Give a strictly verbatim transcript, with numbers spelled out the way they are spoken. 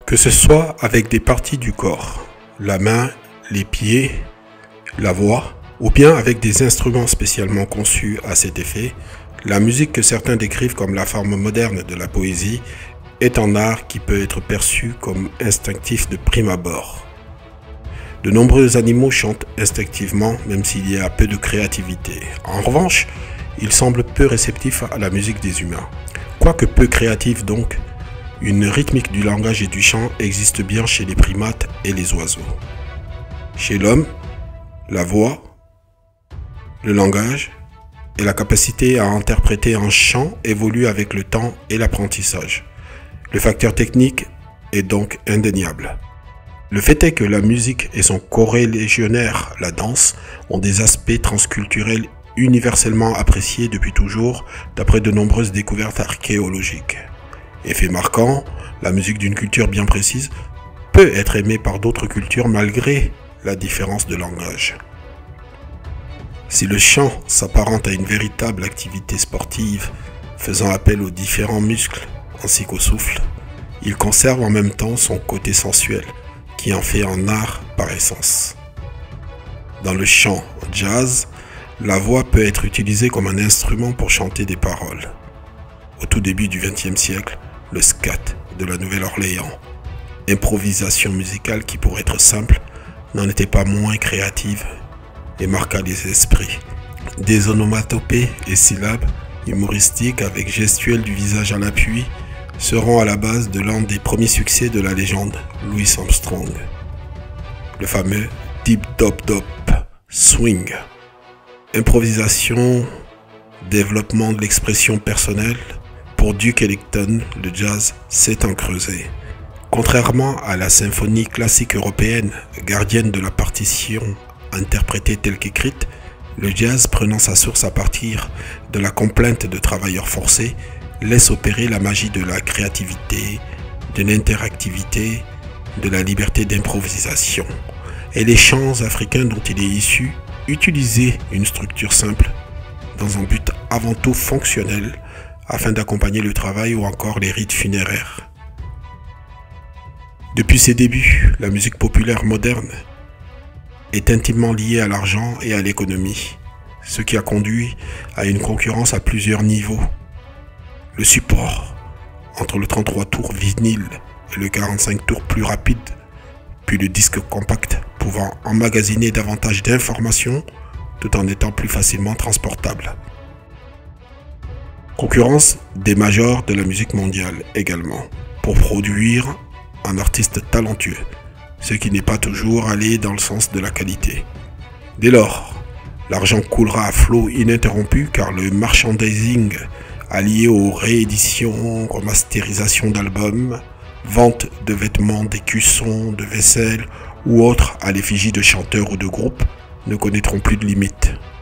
Que ce soit avec des parties du corps, la main, les pieds, la voix, ou bien avec des instruments spécialement conçus à cet effet, la musique que certains décrivent comme la forme moderne de la poésie est un art qui peut être perçu comme instinctif de prime abord. De nombreux animaux chantent instinctivement, même s'il y a peu de créativité. En revanche, ils semblent peu réceptifs à la musique des humains. Quoique peu créatifs donc, une rythmique du langage et du chant existe bien chez les primates et les oiseaux. Chez l'homme, la voix, le langage et la capacité à interpréter un chant évoluent avec le temps et l'apprentissage. Le facteur technique est donc indéniable. Le fait est que la musique et son corrélégionnaire, la danse, ont des aspects transculturels universellement appréciés depuis toujours d'après de nombreuses découvertes archéologiques. Effet marquant, la musique d'une culture bien précise peut être aimée par d'autres cultures malgré la différence de langage. Si le chant s'apparente à une véritable activité sportive faisant appel aux différents muscles ainsi qu'au souffle, il conserve en même temps son côté sensuel qui en fait un art par essence. Dans le chant jazz, la voix peut être utilisée comme un instrument pour chanter des paroles. Au tout début du vingtième siècle, le scat de la Nouvelle-Orléans, improvisation musicale qui pour être simple, n'en était pas moins créative et marqua les esprits. Des onomatopées et syllabes humoristiques avec gestuelle du visage à l'appui seront à la base de l'un des premiers succès de la légende Louis Armstrong, le fameux Dip Dop Dop Swing. Improvisation, développement de l'expression personnelle, pour Duke Ellington, le jazz s'est en creusé. Contrairement à la symphonie classique européenne, gardienne de la partition interprétée telle qu'écrite, le jazz, prenant sa source à partir de la complainte de travailleurs forcés, laisse opérer la magie de la créativité, de l'interactivité, de la liberté d'improvisation. Et les chants africains dont il est issu utilisaient une structure simple dans un but avant tout fonctionnel afin d'accompagner le travail ou encore les rites funéraires. Depuis ses débuts, la musique populaire moderne est intimement liée à l'argent et à l'économie, ce qui a conduit à une concurrence à plusieurs niveaux. Le support, entre le trente-trois tours vinyle et le quarante-cinq tours plus rapide, puis le disque compact pouvant emmagasiner davantage d'informations tout en étant plus facilement transportable. Concurrence des majors de la musique mondiale également, pour produire un artiste talentueux, ce qui n'est pas toujours allé dans le sens de la qualité. Dès lors, l'argent coulera à flot ininterrompu car le merchandising allié aux rééditions, remasterisations d'albums, vente de vêtements, d'écussons, de vaisselle ou autres à l'effigie de chanteurs ou de groupes ne connaîtront plus de limites.